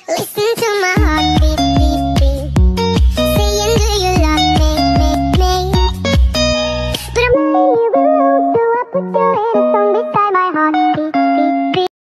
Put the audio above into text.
Listen to my heart beat, beat, beat, saying do you love me, me, me? But I'm not even alone, so I put your hands on